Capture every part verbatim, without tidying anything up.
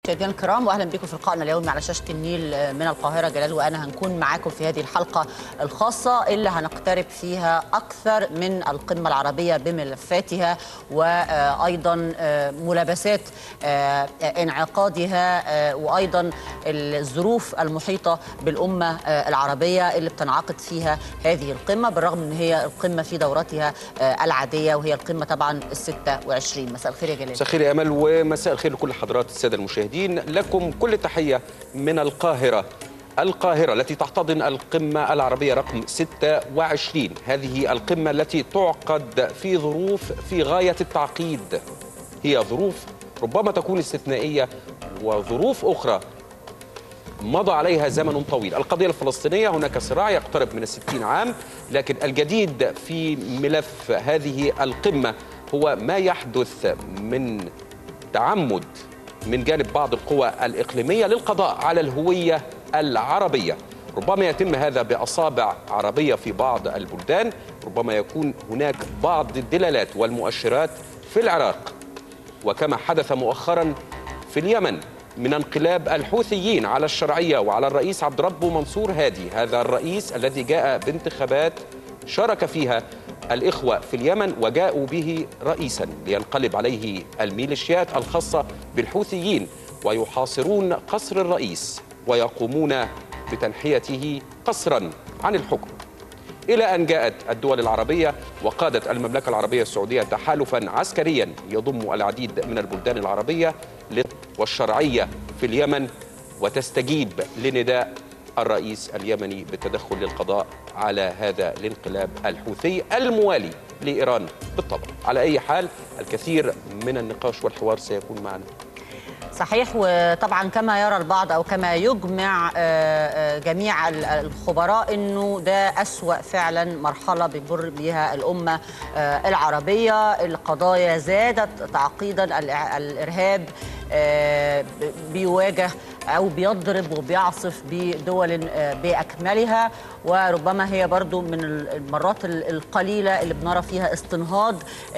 مشاهدينا الكرام، واهلا بكم في لقائنا اليومي على شاشه النيل من القاهره. جلال وانا هنكون معاكم في هذه الحلقه الخاصه اللي هنقترب فيها اكثر من القمه العربيه بملفاتها وايضا ملابسات انعقادها وايضا الظروف المحيطه بالامه العربيه اللي بتنعقد فيها هذه القمه، بالرغم ان هي القمه في دورتها العاديه وهي القمه طبعا ال ستة وعشرين. مساء الخير يا جلال. مساء الخير يا امل، ومساء الخير لكل حضرات الساده المشاهدين. لكم كل تحية من القاهرة القاهرة التي تحتضن القمة العربية رقم ستة وعشرين. هذه القمة التي تعقد في ظروف في غاية التعقيد، هي ظروف ربما تكون استثنائية وظروف أخرى مضى عليها زمن طويل. القضية الفلسطينية، هناك صراع يقترب من الستين عام، لكن الجديد في ملف هذه القمة هو ما يحدث من تعمد من جانب بعض القوى الإقليمية للقضاء على الهوية العربية. ربما يتم هذا بأصابع عربية في بعض البلدان، ربما يكون هناك بعض الدلالات والمؤشرات في العراق، وكما حدث مؤخرا في اليمن من انقلاب الحوثيين على الشرعية وعلى الرئيس عبد ربه منصور هادي، هذا الرئيس الذي جاء بانتخابات شارك فيها الإخوة في اليمن وجاءوا به رئيسا لينقلب عليه الميليشيات الخاصة بالحوثيين ويحاصرون قصر الرئيس ويقومون بتنحيته قسرا عن الحكم، إلى أن جاءت الدول العربية وقادت المملكة العربية السعودية تحالفا عسكريا يضم العديد من البلدان العربية والشرعية في اليمن وتستجيب لنداء الرئيس اليمني بالتدخل للقضاء على هذا الانقلاب الحوثي الموالي لإيران بالطبع. على أي حال الكثير من النقاش والحوار سيكون معنا. صحيح، وطبعا كما يرى البعض أو كما يجمع جميع الخبراء أنه ده أسوأ فعلا مرحلة بيمر بها الأمة العربية. القضايا زادت تعقيدا، الإرهاب بيواجه أو بيضرب وبيعصف بدول بأكملها، وربما هي برضو من المرات القليلة اللي بنرى فيها استنهاض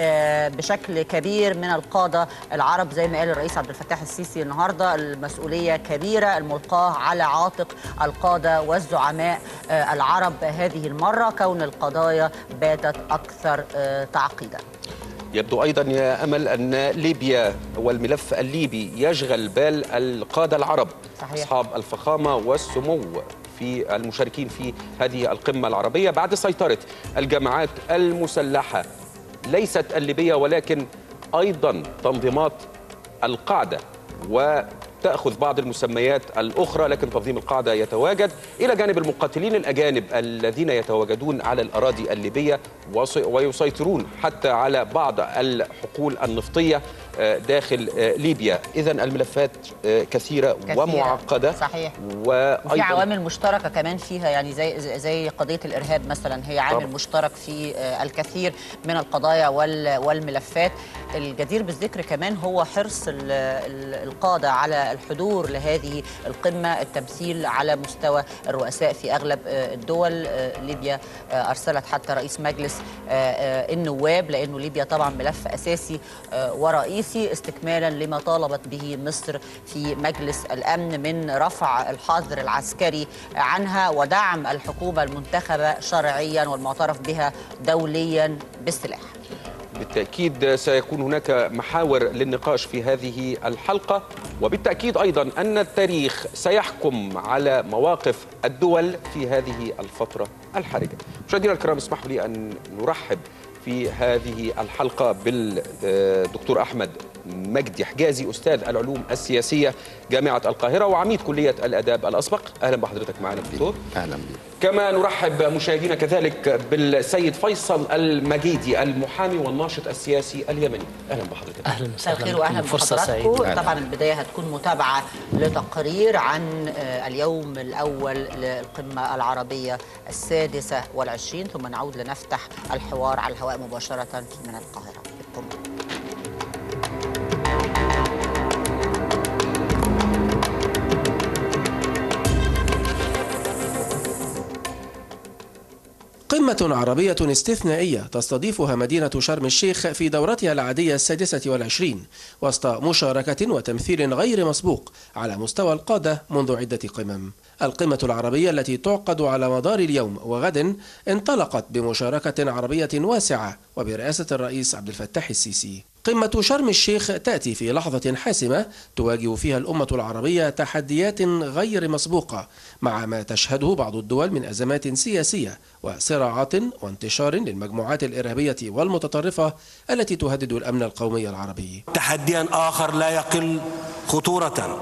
بشكل كبير من القادة العرب. زي ما قال الرئيس عبد الفتاح السيسي النهاردة، المسؤولية كبيرة الملقاة على عاتق القادة والزعماء العرب هذه المرة، كون القضايا باتت أكثر تعقيدا. يبدو أيضا يا أمل أن ليبيا والملف الليبي يشغل بال القادة العرب، صحيح. أصحاب الفخامة والسمو في المشاركين في هذه القمة العربية بعد سيطرة الجماعات المسلحة ليست الليبية ولكن أيضا تنظيمات القاعدة، وتأخذ ويأخذ المسميات الأخرى، لكن تنظيم القاعدة يتواجد إلى جانب المقاتلين الأجانب الذين يتواجدون على الأراضي الليبية ويسيطرون حتى على بعض الحقول النفطية داخل ليبيا. إذن الملفات كثيرة, كثيرة ومعقدة. صحيح. وفي عوامل مشتركة كمان فيها، يعني زي زي قضية الإرهاب مثلا، هي عامل طبعا. مشترك في الكثير من القضايا والملفات. الجدير بالذكر كمان هو حرص القادة على الحضور لهذه القمة، التمثيل على مستوى الرؤساء في أغلب الدول. ليبيا أرسلت حتى رئيس مجلس النواب، لأنه ليبيا طبعا ملف أساسي ورئيسي، استكمالا لما طالبت به مصر في مجلس الأمن من رفع الحظر العسكري عنها ودعم الحكومة المنتخبة شرعيا والمعترف بها دوليا بالسلاح. بالتأكيد سيكون هناك محاور للنقاش في هذه الحلقة، وبالتأكيد أيضا أن التاريخ سيحكم على مواقف الدول في هذه الفترة الحرجة. مشاهدينا الكرام، اسمحوا لي أن نرحب في هذه الحلقة بالدكتور أحمد مجدي حجازي، أستاذ العلوم السياسية جامعة القاهرة وعميد كلية الآداب الأسبق. أهلا بحضرتك معنا دكتور. أهلا بك. كما نرحب مشاهدينا كذلك بالسيد فيصل المجيدي، المحامي والناشط السياسي اليمني. أهلا بحضرتك. أهلا وسهلا. واهلا بحضراتكم. طبعا البداية هتكون متابعة لتقرير عن اليوم الأول للقمة العربية السادسة والعشرين، ثم نعود لنفتح الحوار على الهواء مباشرة من القاهرة. ابقوا قمة عربية استثنائية تستضيفها مدينة شرم الشيخ في دورتها العادية السادسة والعشرين وسط مشاركة وتمثيل غير مسبوق على مستوى القادة منذ عدة قمم. القمة العربية التي تعقد على مدار اليوم وغد انطلقت بمشاركة عربية واسعة وبرئاسة الرئيس عبد الفتاح السيسي. قمة شرم الشيخ تأتي في لحظة حاسمة تواجه فيها الأمة العربية تحديات غير مسبوقة مع ما تشهده بعض الدول من أزمات سياسية وصراعات وانتشار للمجموعات الإرهابية والمتطرفة التي تهدد الأمن القومي العربي. تحديا آخر لا يقل خطورة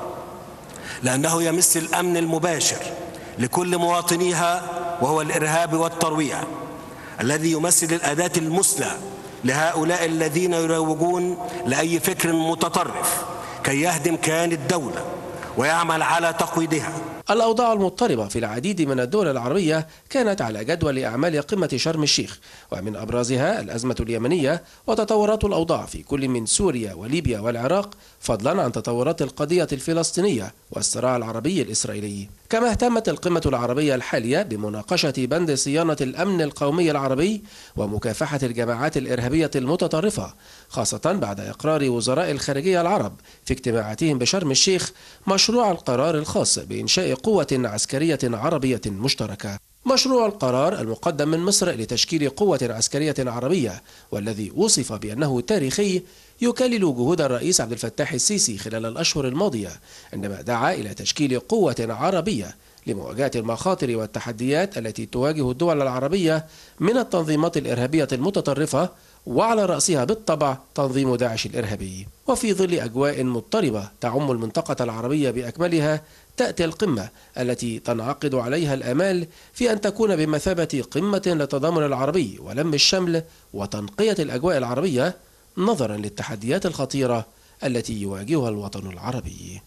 لأنه يمس الأمن المباشر لكل مواطنيها، وهو الإرهاب والترويع الذي يمثل الأداة المثلى لهؤلاء الذين يروجون لأي فكر متطرف كي يهدم كيان الدولة ويعمل على تقويضها. الأوضاع المضطربة في العديد من الدول العربية كانت على جدول أعمال قمة شرم الشيخ، ومن أبرزها الأزمة اليمنية وتطورات الأوضاع في كل من سوريا وليبيا والعراق، فضلا عن تطورات القضية الفلسطينية والصراع العربي الإسرائيلي. كما اهتمت القمة العربية الحالية بمناقشة بند صيانة الأمن القومي العربي ومكافحة الجماعات الإرهابية المتطرفة، خاصة بعد إقرار وزراء الخارجية العرب في اجتماعاتهم بشرم الشيخ مشروع القرار الخاص بإنشاء قوة عسكرية عربية مشتركة. مشروع القرار المقدم من مصر لتشكيل قوة عسكرية عربية، والذي وصف بأنه تاريخي، يكلل جهود الرئيس عبد الفتاح السيسي خلال الأشهر الماضية عندما دعا إلى تشكيل قوة عربية لمواجهة المخاطر والتحديات التي تواجه الدول العربية من التنظيمات الإرهابية المتطرفة، وعلى رأسها بالطبع تنظيم داعش الإرهابي. وفي ظل أجواء مضطربة تعم المنطقة العربية بأكملها، تأتي القمة التي تنعقد عليها الآمال في أن تكون بمثابة قمة للتضامن العربي ولم الشمل وتنقية الأجواء العربية نظرا للتحديات الخطيرة التي يواجهها الوطن العربي.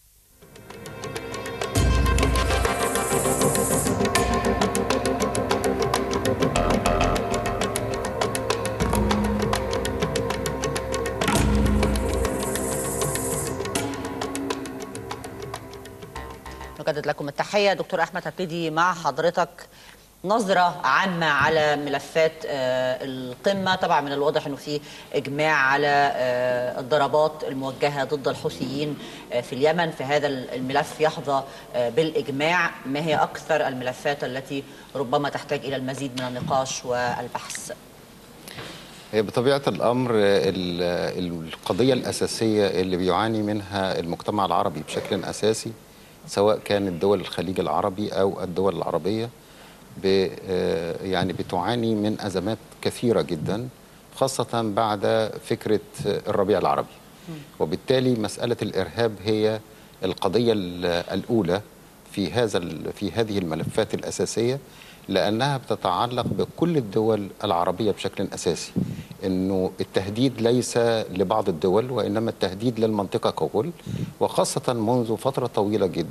نجدد لكم التحية. دكتور أحمد، هبتدي مع حضرتك نظرة عامة على ملفات القمة. طبعا من الواضح أنه في إجماع على الضربات الموجهة ضد الحوثيين في اليمن. في هذا الملف يحظى بالإجماع. ما هي أكثر الملفات التي ربما تحتاج إلى المزيد من النقاش والبحث؟ هي بطبيعة الأمر القضية الأساسية اللي بيعاني منها المجتمع العربي بشكل أساسي، سواء كانت دول الخليج العربي أو الدول العربية، يعني بتعاني من أزمات كثيرة جدا، خاصة بعد فكرة الربيع العربي. وبالتالي مسألة الإرهاب هي القضية الأولى في هذا في هذه الملفات الأساسية، لأنها بتتعلق بكل الدول العربية بشكل أساسي. إنه التهديد ليس لبعض الدول، وإنما التهديد للمنطقة ككل، وخاصة منذ فترة طويلة جدا.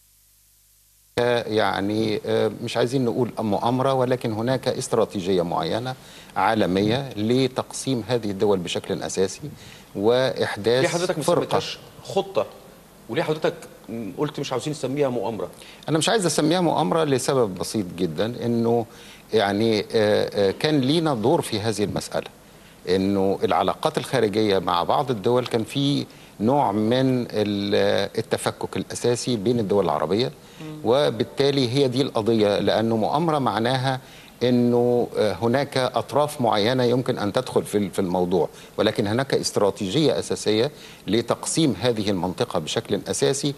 يعني مش عايزين نقول مؤامرة، ولكن هناك استراتيجية معينة عالمية لتقسيم هذه الدول بشكل أساسي وإحداث ليه حضرتك ما فرقة. سميتهاش خطة؟ وليه حضرتك قلت مش عاوزين نسميها مؤامرة؟ أنا مش عايز أسميها مؤامرة لسبب بسيط جدا، إنه يعني كان لينا دور في هذه المسألة. إنه العلاقات الخارجية مع بعض الدول كان في نوع من التفكك الأساسي بين الدول العربية، وبالتالي هي دي القضية. لأنه مؤامرة معناها أنه هناك أطراف معينة يمكن أن تدخل في الموضوع، ولكن هناك استراتيجية أساسية لتقسيم هذه المنطقة بشكل أساسي،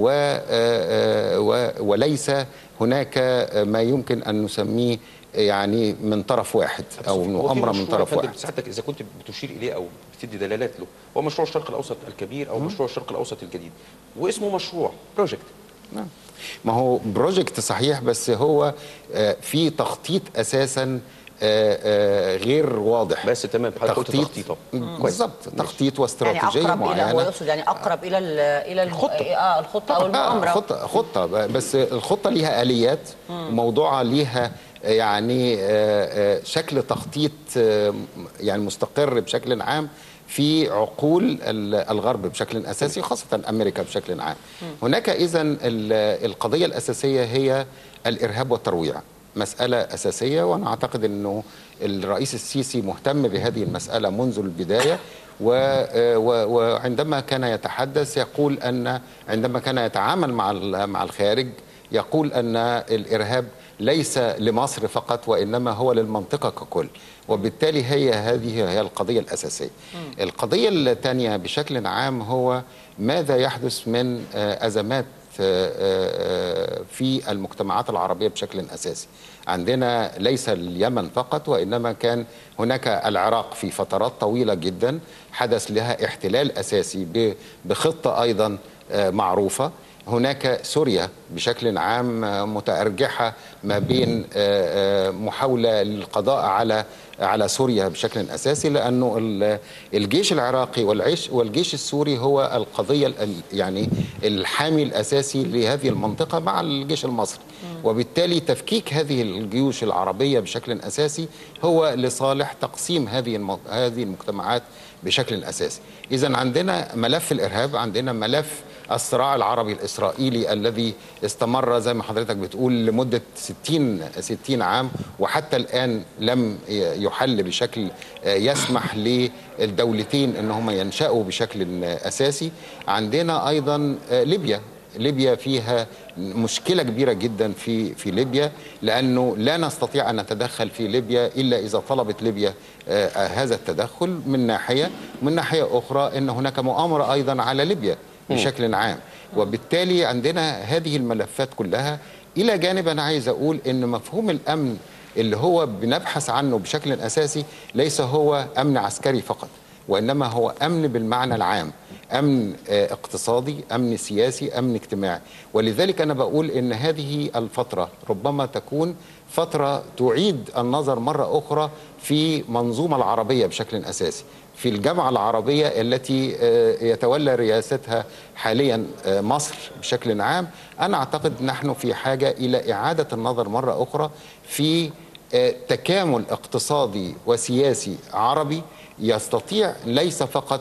وليس هناك ما يمكن أن نسميه يعني من طرف واحد أو مؤامرة من طرف واحد. ساعتك إذا كنت بتشير إليه أو بتدي دلالات له، هو مشروع الشرق الأوسط الكبير أو مشروع الشرق الأوسط الجديد، واسمه مشروع بروجكت. نعم، ما هو بروجكت صحيح، بس هو في تخطيط أساسا غير واضح. بس تمام، تخطيط بالظبط، تخطيط واستراتيجيه يعني معينه. يعني هو يقصد يعني اقرب الى الى الخطه اه الخطه او المؤامره. آه خطه خطه بس الخطه ليها اليات، موضوعها ليها يعني شكل تخطيط يعني مستقر بشكل عام في عقول الغرب بشكل أساسي، خاصة أمريكا بشكل عام. هناك إذن القضية الأساسية هي الإرهاب والترويع، مسألة أساسية، وأنا أعتقد أنه الرئيس السيسي مهتم بهذه المسألة منذ البداية. وعندما كان يتحدث يقول أن عندما كان يتعامل مع مع الخارج يقول أن الإرهاب ليس لمصر فقط وإنما هو للمنطقة ككل، وبالتالي هي هذه هي القضية الأساسية. م. القضية الثانية بشكل عام هو ماذا يحدث من أزمات في المجتمعات العربية بشكل أساسي. عندنا ليس اليمن فقط وإنما كان هناك العراق في فترات طويلة جدا حدث لها احتلال أساسي بخطة أيضا معروفة. هناك سوريا بشكل عام متأرجحة ما بين محاولة للقضاء على على سوريا بشكل أساسي، لأنه الجيش العراقي والعيش والجيش السوري هو القضية يعني الحامي الأساسي لهذه المنطقة مع الجيش المصري، وبالتالي تفكيك هذه الجيوش العربية بشكل أساسي هو لصالح تقسيم هذه هذه المجتمعات بشكل أساسي. إذن عندنا ملف الإرهاب، عندنا ملف الصراع العربي الإسرائيلي الذي استمر زي ما حضرتك بتقول لمدة ستين عام وحتى الآن لم يحل بشكل يسمح للدولتين أن هم ينشأوا بشكل أساسي. عندنا أيضا ليبيا، ليبيا فيها مشكلة كبيرة جدا في في ليبيا، لأنه لا نستطيع أن نتدخل في ليبيا إلا إذا طلبت ليبيا آه هذا التدخل من ناحية. من ناحية أخرى أن هناك مؤامرة أيضا على ليبيا بشكل عام، وبالتالي عندنا هذه الملفات كلها. إلى جانب أنا عايز أقول أن مفهوم الأمن اللي هو بنبحث عنه بشكل أساسي ليس هو أمن عسكري فقط، وإنما هو أمن بالمعنى العام، أمن اقتصادي، أمن سياسي، أمن اجتماعي. ولذلك أنا بقول إن هذه الفترة ربما تكون فترة تعيد النظر مرة أخرى في منظومة العربية بشكل أساسي، في الجامعة العربية التي يتولى رئاستها حاليا مصر بشكل عام. أنا أعتقد نحن في حاجة إلى إعادة النظر مرة أخرى في تكامل اقتصادي وسياسي عربي يستطيع ليس فقط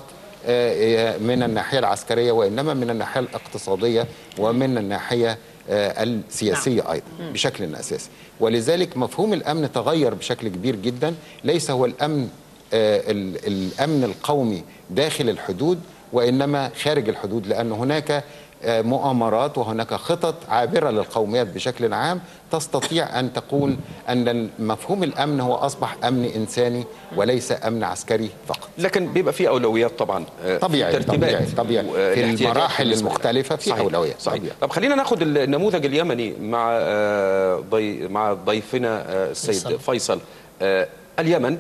من الناحية العسكرية وإنما من الناحية الاقتصادية ومن الناحية السياسية أيضا بشكل أساسي. ولذلك مفهوم الأمن تغير بشكل كبير جدا، ليس هو الأمن الأمن القومي داخل الحدود وإنما خارج الحدود، لأن هناك مؤامرات وهناك خطط عابرة للقوميات بشكل عام تستطيع أن تقول أن مفهوم الأمن هو أصبح أمن إنساني وليس أمن عسكري فقط. لكن بيبقى في أولويات طبعا، طبيعي طبيعي, طبيعي في المراحل المختلفة في أولويات. صحيح. طب خلينا ناخذ النموذج اليمني مع ضي مع ضيفنا السيد فيصل. اليمن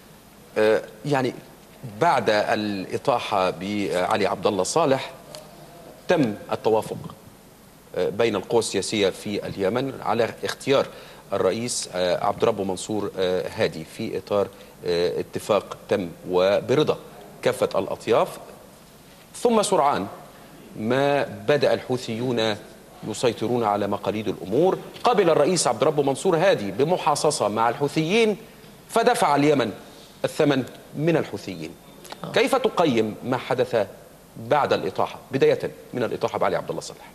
يعني بعد الإطاحة بعلي عبد الله صالح تم التوافق بين القوى السياسية في اليمن على اختيار الرئيس عبد ربه منصور هادي في إطار اتفاق تم وبرضا كافة الأطياف. ثم سرعان ما بدأ الحوثيون يسيطرون على مقاليد الأمور. قبل الرئيس عبد ربه منصور هادي بمحاصصة مع الحوثيين فدفع اليمن الثمن من الحوثيين. كيف تقيم ما حدث بعد الإطاحة، بداية من الإطاحة بعلي عبد الله صالح؟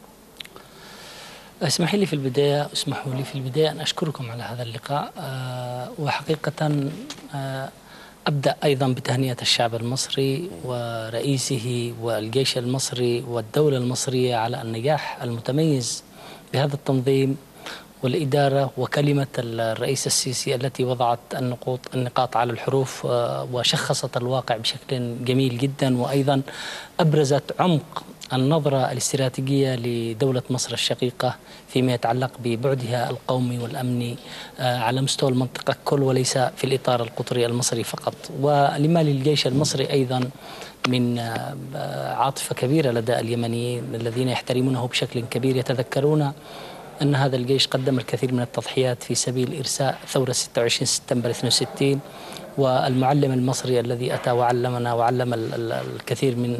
اسمح لي في البداية اسمحوا لي في البداية أن أشكركم على هذا اللقاء. أه وحقيقة أه أبدأ أيضا بتهنئة الشعب المصري ورئيسه والجيش المصري والدولة المصرية على النجاح المتميز بهذا التنظيم والإدارة وكلمة الرئيس السيسي التي وضعت النقاط النقاط على الحروف وشخصت الواقع بشكل جميل جدا، وأيضا أبرزت عمق النظرة الاستراتيجية لدولة مصر الشقيقة فيما يتعلق ببعدها القومي والأمني على مستوى المنطقة ككل وليس في الإطار القطري المصري فقط. ولما للجيش المصري أيضا من عاطفة كبيرة لدى اليمنيين الذين يحترمونه بشكل كبير، يتذكرون أن هذا الجيش قدم الكثير من التضحيات في سبيل إرساء ثورة ستة وعشرين سبتمبر اثنين وستين، والمعلم المصري الذي أتى وعلمنا وعلم الكثير من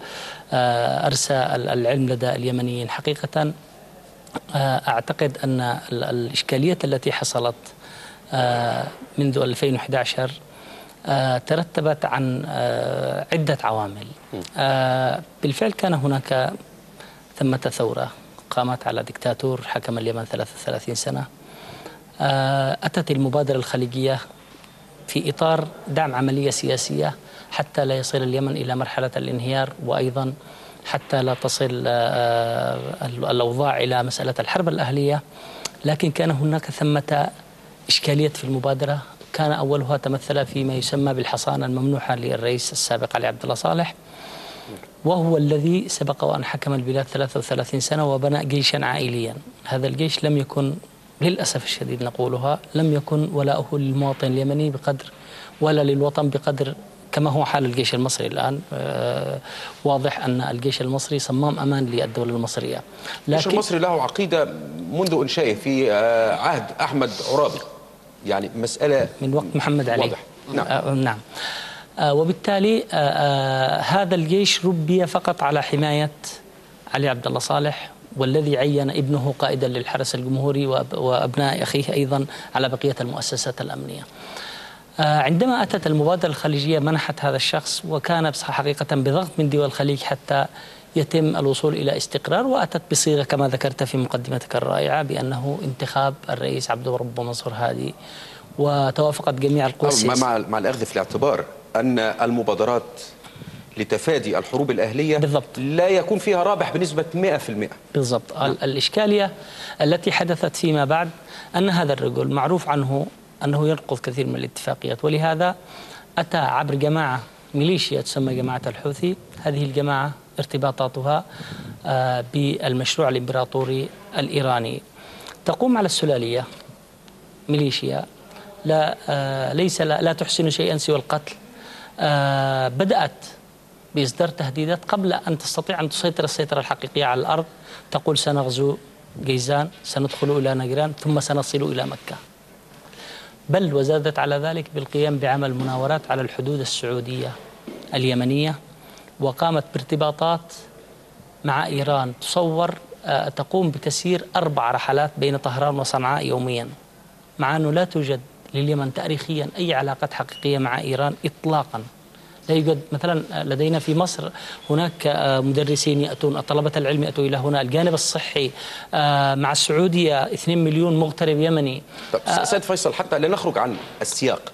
أرسى العلم لدى اليمنيين. حقيقة أعتقد أن الإشكاليات التي حصلت منذ ألفين وأحد عشر ترتبت عن عدة عوامل. بالفعل كان هناك ثمة ثورة قامت على دكتاتور حكم اليمن ثلاثة وثلاثين سنة، أتت المبادرة الخليجية في إطار دعم عملية سياسية حتى لا يصل اليمن إلى مرحلة الانهيار، وأيضا حتى لا تصل الأوضاع إلى مسألة الحرب الأهلية. لكن كان هناك ثمة إشكالية في المبادرة، كان أولها تمثل فيما يسمى بالحصانة الممنوحة للرئيس السابق علي عبد الله صالح، وهو الذي سبق وأن حكم البلاد ثلاث وثلاثين سنة وبنى جيشا عائليا. هذا الجيش لم يكن، للأسف الشديد نقولها، لم يكن ولاؤه للمواطن اليمني بقدر ولا للوطن بقدر كما هو حال الجيش المصري الآن. آه واضح أن الجيش المصري صمام أمان للدولة المصرية. الجيش المصري له عقيدة منذ إنشائه في آه عهد أحمد عرابي، يعني مسألة من وقت محمد علي. واضح. نعم. آه نعم. آه وبالتالي آه آه هذا الجيش ربي فقط على حماية علي عبد الله صالح، والذي عين ابنه قائدا للحرس الجمهوري وأبناء أخيه أيضا على بقية المؤسسات الأمنية. عندما أتت المبادرة الخليجية منحت هذا الشخص، وكان حقيقة بضغط من دول الخليج حتى يتم الوصول إلى استقرار، وأتت بصيغة كما ذكرت في مقدمتك الرائعة بأنه انتخاب الرئيس عبد الرب منصور هادي، وتوافقت جميع القوى السياسية. مع مع الأخذ في الاعتبار أن المبادرات لتفادي الحروب الأهلية بالضبط لا يكون فيها رابح بنسبة مئة في المئة. بالضبط. نعم. الإشكالية التي حدثت فيما بعد أن هذا الرجل معروف عنه أنه ينقض كثير من الاتفاقيات، ولهذا أتى عبر جماعة ميليشيا تسمى جماعة الحوثي. هذه الجماعة ارتباطاتها بالمشروع الإمبراطوري الإيراني، تقوم على السلالية، ميليشيا لا ليس لا, لا تحسن شيئا سوى القتل. بدأت بإصدار تهديدات قبل أن تستطيع أن تسيطر السيطرة الحقيقية على الأرض، تقول سنغزو جيزان، سندخل إلى نجران، ثم سنصل إلى مكة. بل وزادت على ذلك بالقيام بعمل مناورات على الحدود السعودية اليمنية، وقامت بارتباطات مع إيران تصور تقوم بتسيير أربع رحلات بين طهران وصنعاء يوميا، مع أنه لا توجد لليمن تاريخيا أي علاقات حقيقية مع إيران إطلاقا. لا يوجد مثلا لدينا في مصر هناك مدرسين يأتون، طلبة العلم يأتوا إلى هنا، الجانب الصحي مع السعودية اثنين مليون مغترب يمني. سيد فيصل، حتى لا نخرج عن السياق،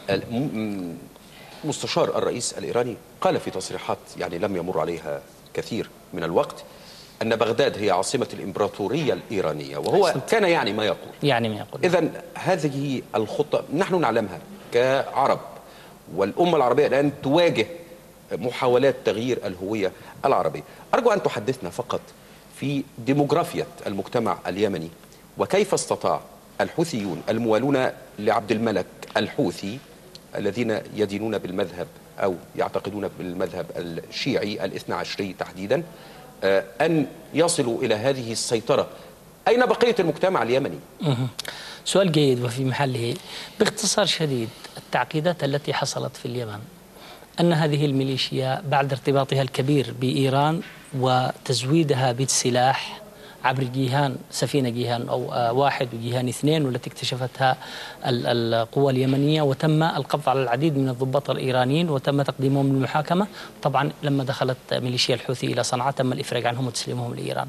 مستشار الرئيس الإيراني قال في تصريحات يعني لم يمر عليها كثير من الوقت أن بغداد هي عاصمة الإمبراطورية الإيرانية، وهو كان يعني ما يقول يعني ما يقول إذن هذه الخطة نحن نعلمها كعرب، والأمة العربية الآن تواجه محاولات تغيير الهوية العربية. أرجو أن تحدثنا فقط في ديموغرافية المجتمع اليمني، وكيف استطاع الحوثيون الموالون لعبد الملك الحوثي الذين يدينون بالمذهب أو يعتقدون بالمذهب الشيعي الاثنى عشري تحديدا أن يصلوا إلى هذه السيطرة. أين بقية المجتمع اليمني؟ سؤال جيد وفي محله. باختصار شديد، التعقيدات التي حصلت في اليمن أن هذه الميليشيا بعد ارتباطها الكبير بإيران وتزويدها بالسلاح عبر جيهان، سفينة جيهان أو واحد وجيهان اثنين، والتي اكتشفتها القوى اليمنية، وتم القبض على العديد من الضباط الإيرانيين وتم تقديمهم للمحاكمة. طبعا لما دخلت ميليشيا الحوثي إلى صنعاء تم الإفراج عنهم وتسليمهم لإيران.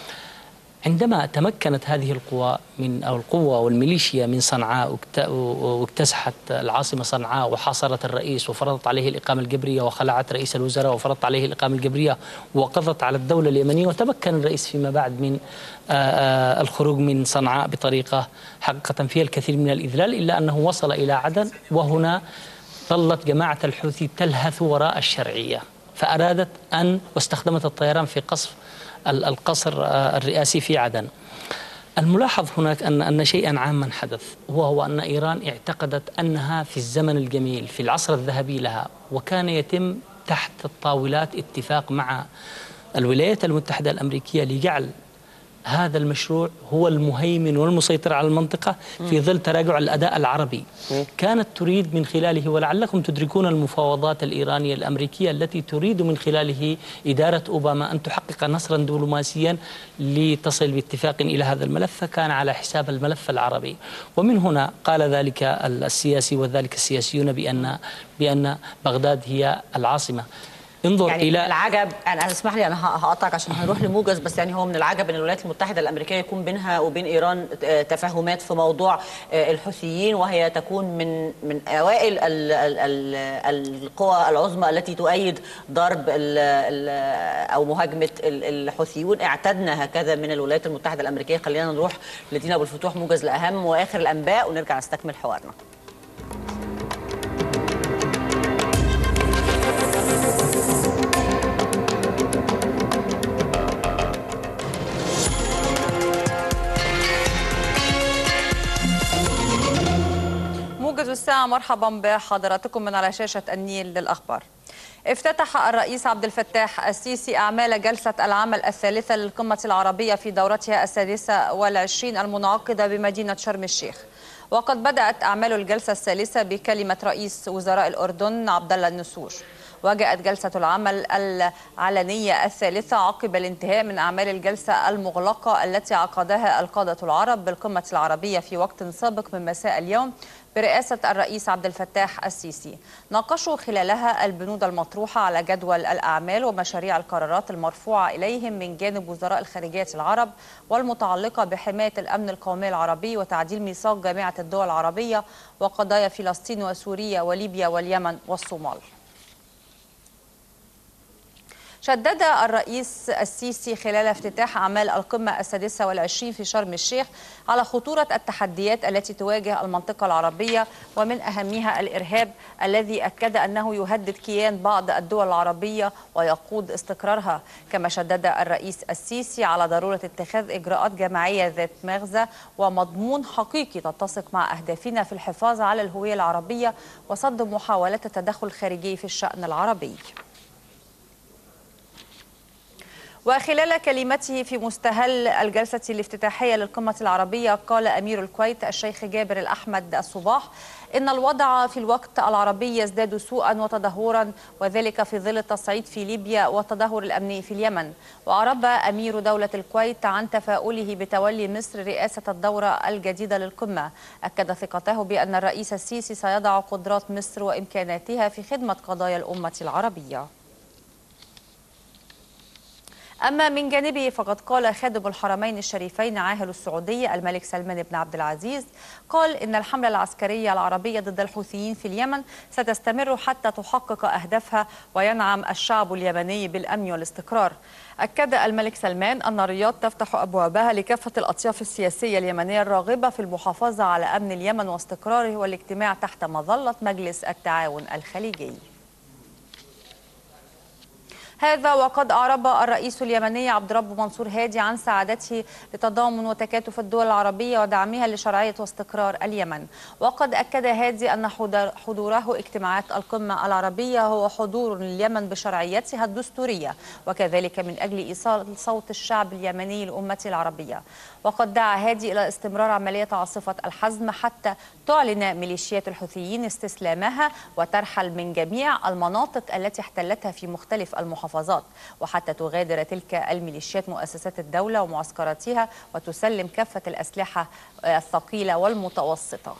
عندما تمكنت هذه القوى من أو القوة والميليشيا من صنعاء واكتسحت العاصمة صنعاء وحاصرت الرئيس وفرضت عليه الإقامة الجبرية وخلعت رئيس الوزراء وفرضت عليه الإقامة الجبرية وقضت على الدولة اليمنية، وتمكن الرئيس فيما بعد من الخروج من صنعاء بطريقة حقيقة فيها الكثير من الإذلال، إلا أنه وصل إلى عدن، وهنا ظلت جماعة الحوثي تلهث وراء الشرعية، فأرادت أن واستخدمت الطيران في قصف القصر الرئاسي في عدن. الملاحظ هناك أن أن شيئا عاما حدث، وهو أن إيران اعتقدت أنها في الزمن الجميل في العصر الذهبي لها، وكان يتم تحت الطاولات اتفاق مع الولايات المتحدة الأمريكية لجعل هذا المشروع هو المهيمن والمسيطر على المنطقة في ظل تراجع الأداء العربي. كانت تريد من خلاله، ولعلكم تدركون المفاوضات الإيرانية الأمريكية التي تريد من خلاله إدارة أوباما أن تحقق نصرا دبلوماسيا لتصل باتفاق إلى هذا الملف، فكان على حساب الملف العربي. ومن هنا قال ذلك السياسي وذلك السياسيون بأن بأن بغداد هي العاصمة. انظر يعني الى العجب، انا اسمح لي انا هقطعك عشان هنروح لموجز، بس يعني هو من العجب ان الولايات المتحده الامريكيه يكون بينها وبين ايران تفاهمات في موضوع الحوثيين، وهي تكون من من اوائل ال ال ال القوى العظمى التي تؤيد ضرب ال ال او مهاجمه الحوثيون. اعتدنا هكذا من الولايات المتحده الامريكيه. خلينا نروح لدينا ابو الفتوح موجز لاهم واخر الانباء ونرجع نستكمل حوارنا. موجز الساعة، مرحبا بحضراتكم من على شاشة النيل للأخبار. افتتح الرئيس عبد الفتاح السيسي أعمال جلسة العمل الثالثة للقمة العربية في دورتها السادسة والعشرين المنعقدة بمدينة شرم الشيخ. وقد بدأت أعمال الجلسة الثالثة بكلمة رئيس وزراء الأردن عبد الله النسور. وجاءت جلسة العمل العلنية الثالثة عقب الانتهاء من أعمال الجلسة المغلقة التي عقدها القادة العرب بالقمة العربية في وقت سابق من مساء اليوم برئاسة الرئيس عبد الفتاح السيسي. ناقشوا خلالها البنود المطروحة على جدول الأعمال ومشاريع القرارات المرفوعة إليهم من جانب وزراء الخارجية العرب والمتعلقة بحماية الأمن القومي العربي وتعديل ميثاق جامعة الدول العربية وقضايا فلسطين وسوريا وليبيا واليمن والصومال. شدد الرئيس السيسي خلال افتتاح أعمال القمة السادسة والعشرين في شرم الشيخ على خطورة التحديات التي تواجه المنطقة العربية ومن أهمها الإرهاب الذي أكد أنه يهدد كيان بعض الدول العربية ويقود استقرارها. كما شدد الرئيس السيسي على ضرورة اتخاذ إجراءات جماعية ذات مغزى ومضمون حقيقي تتسق مع أهدافنا في الحفاظ على الهوية العربية وصد محاولات التدخل الخارجي في الشأن العربي. وخلال كلمته في مستهل الجلسة الافتتاحية للقمة العربية قال أمير الكويت الشيخ جابر الأحمد الصباح إن الوضع في الوقت العربي يزداد سوءا وتدهورا، وذلك في ظل التصعيد في ليبيا والتدهور الأمني في اليمن. وأعرب أمير دولة الكويت عن تفاؤله بتولي مصر رئاسة الدورة الجديدة للقمة. أكد ثقته بأن الرئيس السيسي سيضع قدرات مصر وإمكاناتها في خدمة قضايا الأمة العربية. أما من جانبه فقد قال خادم الحرمين الشريفين عاهل السعودية الملك سلمان بن عبد العزيز قال إن الحملة العسكرية العربية ضد الحوثيين في اليمن ستستمر حتى تحقق أهدافها وينعم الشعب اليمني بالأمن والاستقرار. أكد الملك سلمان أن الرياض تفتح أبوابها لكافة الأطياف السياسية اليمنية الراغبة في المحافظة على أمن اليمن واستقراره والاجتماع تحت مظلة مجلس التعاون الخليجي. هذا وقد أعرب الرئيس اليمني عبد رب منصور هادي عن سعادته لتضامن وتكاتف الدول العربية ودعمها لشرعية واستقرار اليمن. وقد أكد هادي أن حضوره اجتماعات القمة العربية هو حضور لليمن بشرعيتها الدستورية، وكذلك من أجل إيصال صوت الشعب اليمني للأمة العربية. وقد دعا هادي إلى استمرار عملية عاصفة الحزم حتى تعلن ميليشيات الحوثيين استسلامها وترحل من جميع المناطق التي احتلتها في مختلف المحافظات، وحتى تغادر تلك الميليشيات مؤسسات الدولة ومعسكراتها وتسلم كافة الأسلحة الثقيلة والمتوسطة.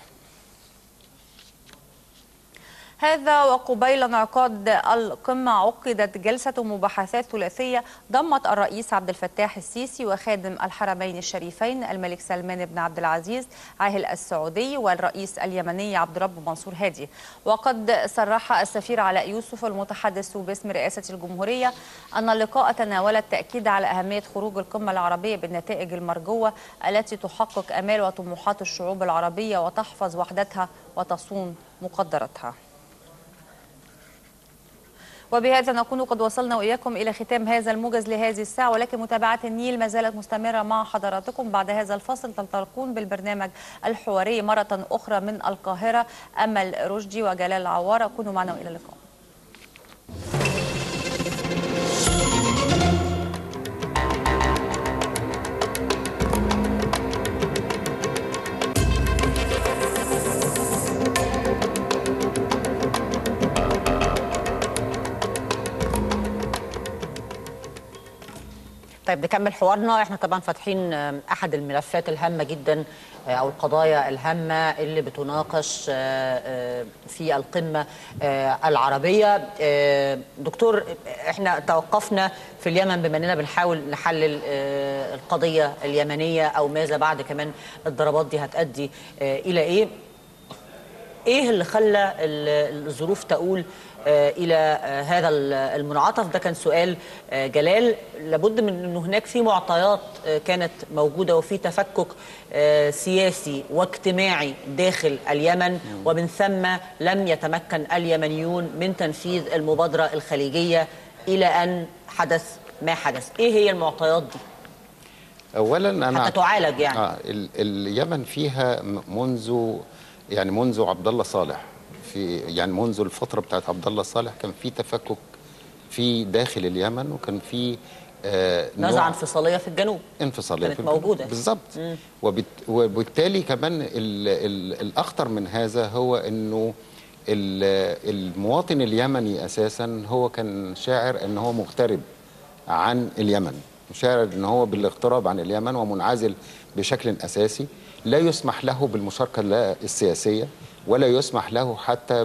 هذا وقبيل انعقاد القمة عقدت جلسة مباحثات ثلاثية ضمت الرئيس عبد الفتاح السيسي وخادم الحرمين الشريفين الملك سلمان بن عبد العزيز عاهل السعودي والرئيس اليمني عبد رب منصور هادي. وقد صرح السفير علاء يوسف المتحدث باسم رئاسة الجمهورية أن اللقاء تناول التأكيد على أهمية خروج القمة العربية بالنتائج المرجوة التي تحقق آمال وطموحات الشعوب العربية وتحفظ وحدتها وتصون مقدراتها. وبهذا نكون قد وصلنا وإياكم إلى ختام هذا الموجز لهذه الساعة، ولكن متابعة النيل ما زالت مستمرة مع حضراتكم. بعد هذا الفصل تلتقون بالبرنامج الحواري مرة أخرى من القاهرة أمل رشدي وجلال العوارة. كونوا معنا وإلى اللقاء. طيب طيب نكمل حوارنا. احنا طبعا فاتحين احد الملفات الهامه جدا او القضايا الهامه اللي بتناقش في القمه العربيه. دكتور، احنا توقفنا في اليمن بما اننا بنحاول نحلل القضيه اليمنيه او ماذا بعد كمان الضربات دي هتؤدي الى ايه. ايه اللي خلى الظروف تؤول الى هذا المنعطف؟ ده كان سؤال جلال. لابد من انه هناك في معطيات كانت موجوده وفي تفكك سياسي واجتماعي داخل اليمن، ومن ثم لم يتمكن اليمنيون من تنفيذ المبادره الخليجيه الى ان حدث ما حدث. ايه هي المعطيات دي؟ اولا انا حتى تعالج يعني آه اليمن فيها منذ يعني منذ عبد الله صالح، في يعني منذ الفتره بتاعت عبد الله صالح كان في تفكك في داخل اليمن، وكان في آه نزعه انفصاليه في الجنوب انفصاليه كانت موجوده بالظبط. وبت وبالتالي كمان ال ال الاخطر من هذا هو انه المواطن اليمني اساسا هو كان شاعر ان هو مغترب عن اليمن، شاعر ان هو بالاغتراب عن اليمن ومنعزل بشكل اساسي، لا يسمح له بالمشاركه السياسيه ولا يسمح له حتى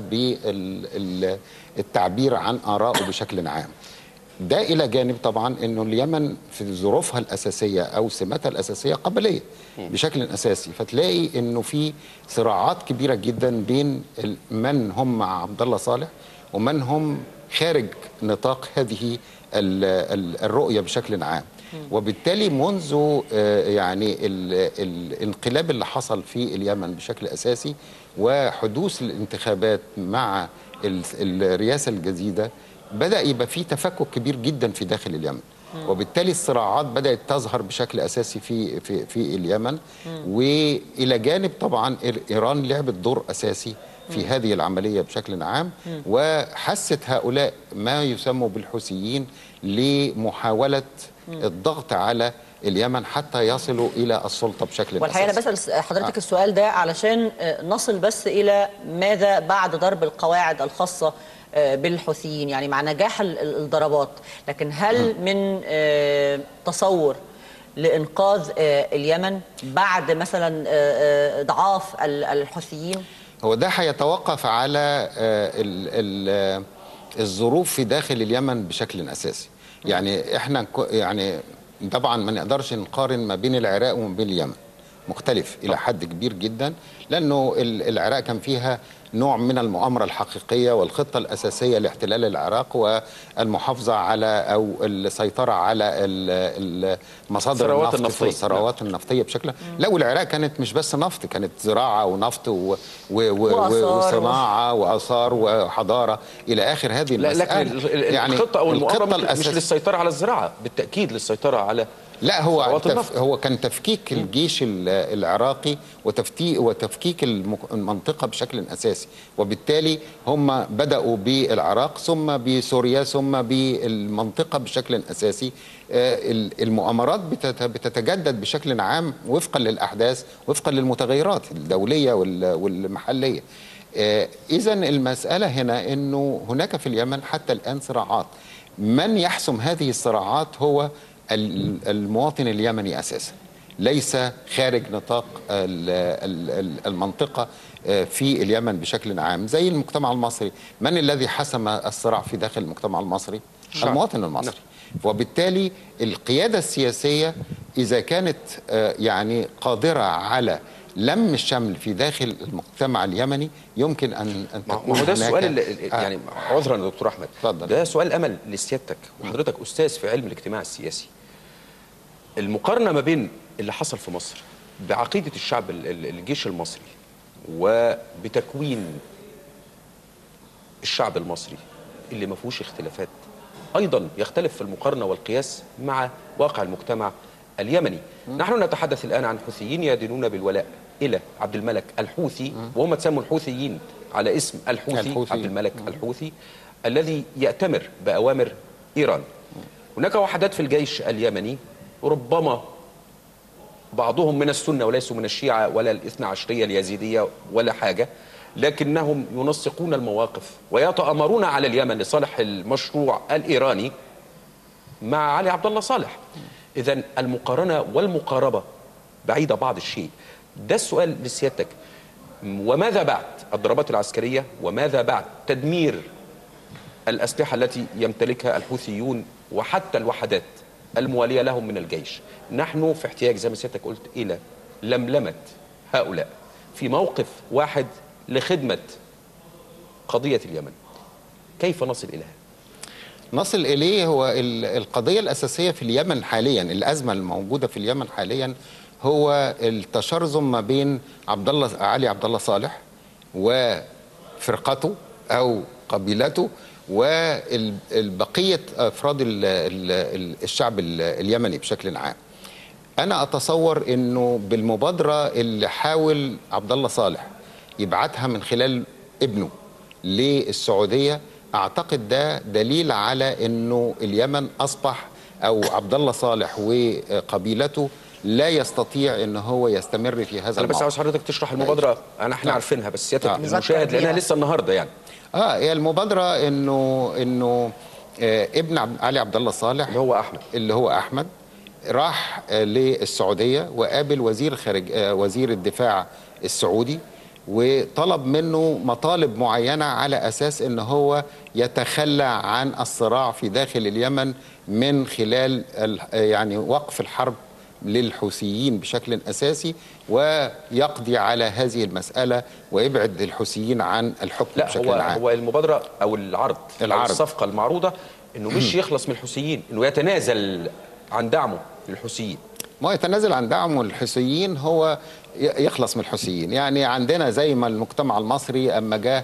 بالتعبير عن آرائه بشكل عام. ده إلى جانب طبعا أنه اليمن في ظروفها الأساسية أو سماتها الأساسية قبلية بشكل أساسي، فتلاقي أنه في صراعات كبيرة جدا بين من هم مع عبد الله صالح ومن هم خارج نطاق هذه الرؤية بشكل عام. وبالتالي منذ يعني الانقلاب اللي حصل في اليمن بشكل أساسي وحدوث الانتخابات مع الرئاسة الجديدة بدأ يبقى في تفكك كبير جدا في داخل اليمن، وبالتالي الصراعات بدأت تظهر بشكل أساسي في في في اليمن. وإلى جانب طبعا إيران لعبت دور أساسي في هذه العملية بشكل عام، وحست هؤلاء ما يسموا بالحوثيين لمحاولة الضغط على اليمن حتى يصلوا إلى السلطة بشكل أساسي. والحقيقة أنا بسأل حضرتك آه. السؤال ده علشان نصل بس إلى ماذا بعد ضرب القواعد الخاصة بالحوثيين، يعني مع نجاح الضربات، لكن هل من تصور لإنقاذ اليمن بعد مثلا ضعاف الحوثيين؟ هو ده هيتوقف على الظروف في داخل اليمن بشكل أساسي. يعني احنا يعني طبعا ما نقدرش نقارن ما بين العراق وما بين اليمن، مختلف إلى حد كبير جدا، لأنه العراق كان فيها نوع من المؤامرة الحقيقية والخطة الأساسية لاحتلال العراق والمحافظة على أو السيطرة على مصادر النفط والثروات النفطية بشكل. لا، والعراق كانت مش بس نفط، كانت زراعة ونفط و... و... و... وصناعة وآثار وحضارة إلى آخر هذه المسألة. لكن يعني الخطة أو المؤامرة مش للسيطرة على الزراعة، بالتأكيد للسيطرة على لا هو تف... هو كان تفكيك الجيش العراقي وتفتيك وتفكيك المنطقة بشكل أساسي، وبالتالي هم بدأوا بالعراق ثم بسوريا ثم بالمنطقة بشكل أساسي. المؤامرات بتتجدد بشكل عام وفقا للأحداث وفقا للمتغيرات الدولية والمحلية. إذا المسألة هنا أنه هناك في اليمن حتى الآن صراعات، من يحسم هذه الصراعات هو المواطن اليمني أساسا، ليس خارج نطاق المنطقة في اليمن بشكل عام. زي المجتمع المصري، من الذي حسم الصراع في داخل المجتمع المصري؟ المواطن المصري. وبالتالي القيادة السياسية إذا كانت يعني قادرة على لم الشمل في داخل المجتمع اليمني يمكن ان ان تكون. ما هو ده السؤال اللي يعني عذرا يا دكتور احمد، فضل. ده سؤال امل لسيادتك وحضرتك استاذ في علم الاجتماع السياسي. المقارنه ما بين اللي حصل في مصر بعقيده الشعب الجيش المصري وبتكوين الشعب المصري اللي ما فيهوش اختلافات ايضا يختلف في المقارنه والقياس مع واقع المجتمع اليمني. نحن نتحدث الآن عن حوثيين يدينون بالولاء إلى عبد الملك الحوثي، وهم تسموا الحوثيين على اسم الحوثي, الحوثي. عبد الملك الحوثي الذي يأتمر بأوامر إيران. هناك وحدات في الجيش اليمني ربما بعضهم من السنة وليسوا من الشيعة ولا الاثنى عشرية اليزيدية ولا حاجة، لكنهم ينسقون المواقف ويتآمرون على اليمن لصالح المشروع الإيراني مع علي عبد الله صالح. إذن المقارنة والمقاربة بعيدة بعض الشيء. ده السؤال لسيادتك، وماذا بعد الضربات العسكرية وماذا بعد تدمير الأسلحة التي يمتلكها الحوثيون وحتى الوحدات الموالية لهم من الجيش؟ نحن في احتياج زي ما سيادتك قلت إلى لملمة هؤلاء في موقف واحد لخدمة قضية اليمن. كيف نصل إليها؟ نصل إليه هو القضية الأساسية في اليمن حاليا، الأزمة الموجودة في اليمن حاليا هو التشرذم ما بين عبد الله علي عبد الله صالح وفرقته أو قبيلته وبقية أفراد الشعب اليمني بشكل عام. أنا أتصور إنه بالمبادرة اللي حاول عبد الله صالح يبعتها من خلال ابنه للسعودية، أعتقد ده دليل على إنه اليمن أصبح أو عبد الله صالح وقبيلته لا يستطيع ان هو يستمر في هذا. انا بس عاوز حضرتك تشرح المبادره. انا احنا عارفينها بس سيادتك المشاهد لانها لسه النهارده يعني. اه هي المبادره انه انه آه ابن علي عبد الله صالح اللي هو احمد اللي هو احمد راح آه للسعوديه وقابل وزير خارج آه وزير الدفاع السعودي، وطلب منه مطالب معينه على اساس ان هو يتخلى عن الصراع في داخل اليمن من خلال يعني وقف الحرب للحوثيين بشكل أساسي، ويقضي على هذه المسألة ويبعد الحوثيين عن الحكم لا بشكل هو عام. هو المبادرة أو العرض, العرض. أو الصفقة المعروضة إنه مش يخلص من الحوثيين، إنه يتنازل عن دعمه للحوثيين. ما يتنازل عن دعمه للحوثيين هو يخلص من الحوثيين. يعني عندنا زي ما المجتمع المصري أما جاء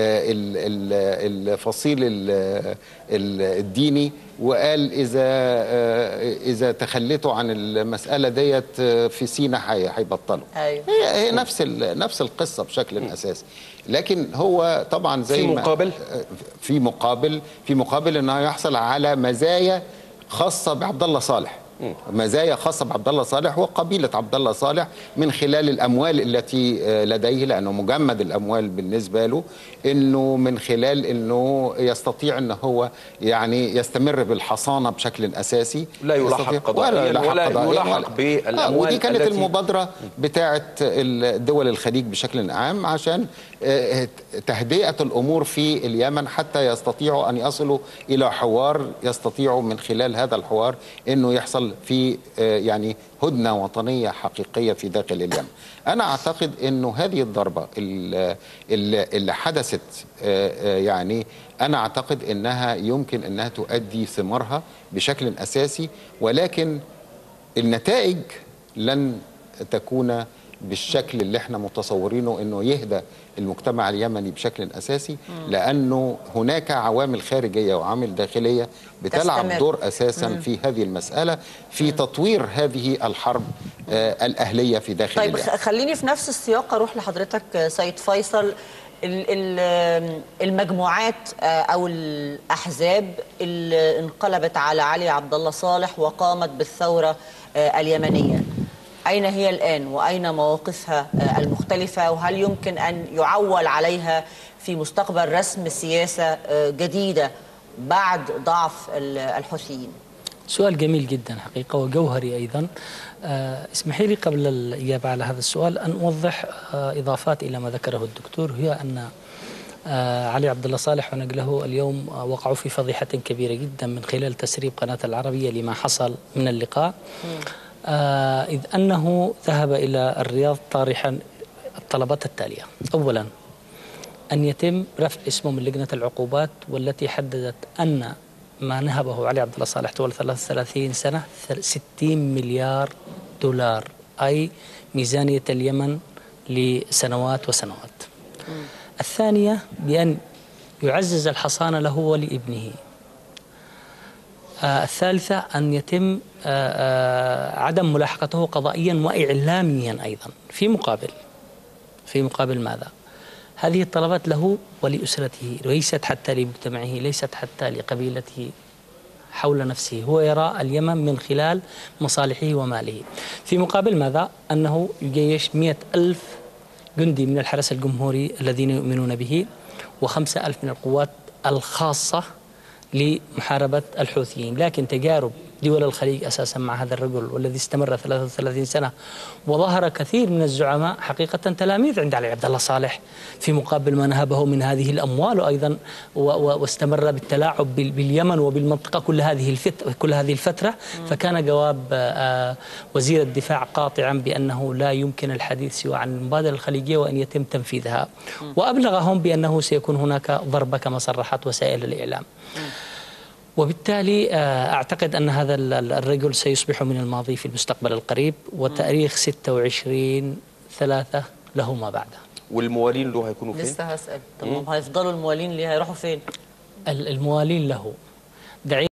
الفصيل الديني وقال إذا إذا تخليتوا عن المسألة ديت في سينا هيبطلوا. أيوة. هي هي نفس نفس القصة بشكل أساسي. لكن هو طبعا زي في مقابل ما في مقابل في مقابل إنه يحصل على مزايا خاصة بعبد الله صالح، مزايا خاصة بعبد الله صالح وقبيلة عبد الله صالح من خلال الأموال التي لديه، لأنه مجمد الأموال بالنسبة له، إنه من خلال إنه يستطيع إنه هو يعني يستمر بالحصانة بشكل أساسي، لا يلاحق قضائيا ولا يلاحق بالأموال. ودي كانت التي المبادرة بتاعة الدول الخليج بشكل عام عشان تهدئة الأمور في اليمن حتى يستطيعوا أن يصلوا إلى حوار، يستطيعوا من خلال هذا الحوار إنه يحصل في يعني هدنة وطنية حقيقية في داخل اليمن. أنا أعتقد أنه هذه الضربة اللي حدثت يعني أنا أعتقد أنها يمكن أنها تؤدي ثمارها بشكل أساسي، ولكن النتائج لن تكون بالشكل اللي احنا متصورينه انه يهدى المجتمع اليمني بشكل اساسي، لانه هناك عوامل خارجيه وعوامل داخليه بتلعب تستمر. دور اساسا مم. في هذه المساله في مم. تطوير هذه الحرب آه الاهليه في داخل طيب اليمن. خليني في نفس السياق اروح لحضرتك سيد فيصل. المجموعات او الاحزاب اللي انقلبت على علي عبد الله صالح وقامت بالثوره اليمنيه، أين هي الآن وأين مواقفها المختلفة، وهل يمكن أن يعول عليها في مستقبل رسم سياسة جديدة بعد ضعف الحوثيين؟ سؤال جميل جدا حقيقة وجوهري أيضا. آه اسمحي لي قبل الإجابة على هذا السؤال أن أوضح آه إضافات إلى ما ذكره الدكتور، هي أن آه علي عبد الله صالح ونقله اليوم آه وقعوا في فضيحة كبيرة جدا من خلال تسريب قناة العربية لما حصل من اللقاء. م. آه إذ أنه ذهب إلى الرياض طارحا الطلبات التالية: أولا أن يتم رفع اسمه من لجنة العقوبات والتي حددت أن ما نهبه علي عبد الله صالح طول ثلاث وثلاثين سنة ستين مليار دولار، أي ميزانية اليمن لسنوات وسنوات. م. الثانية بأن يعزز الحصانة له ولابنه. آه الثالثة أن يتم آه آه عدم ملاحقته قضائيا وإعلاميا أيضا. في مقابل في مقابل ماذا؟ هذه الطلبات له ولأسرته، ليست حتى لمجتمعه، ليست حتى لقبيلته حول نفسه. هو يرى اليمن من خلال مصالحه وماله. في مقابل ماذا؟ أنه يجيش مئة ألف جندي من الحرس الجمهوري الذين يؤمنون به، وخمسة ألف من القوات الخاصة لمحاربة الحوثيين. لكن تجارب دول الخليج أساسا مع هذا الرجل والذي استمر ثلاثة وثلاثين سنة، وظهر كثير من الزعماء حقيقة تلاميذ عند علي عبد الله صالح في مقابل ما نهبه من هذه الأموال، وأيضا واستمر بالتلاعب باليمن وبالمنطقة كل هذه الفترة كل هذه الفترة. فكان جواب وزير الدفاع قاطعا بأنه لا يمكن الحديث سوى عن المبادرة الخليجية وأن يتم تنفيذها، وأبلغهم بأنه سيكون هناك ضربة كما صرحت وسائل الإعلام. وبالتالي أعتقد أن هذا الرجل سيصبح من الماضي في المستقبل القريب، وتاريخ ستة وعشرين ثلاثة له ما بعده. والموالين له هيكونوا فين؟ لسه هسأل. طب هيفضلوا الموالين ليه؟ هيروحوا فين؟ الموالين له